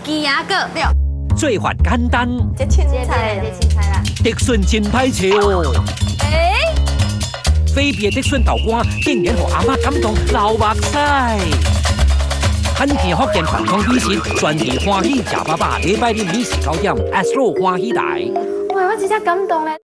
鸡鸭个对。 做法简单， 这青菜啦。 竹笋真歹找哦。菲比的竹笋豆干竟然让阿妈感动流目屎。汉田福建传统美食，专治欢喜吃饱饱。礼拜日美食9点 ，Astro 欢喜台。 哇，我真正感动咧！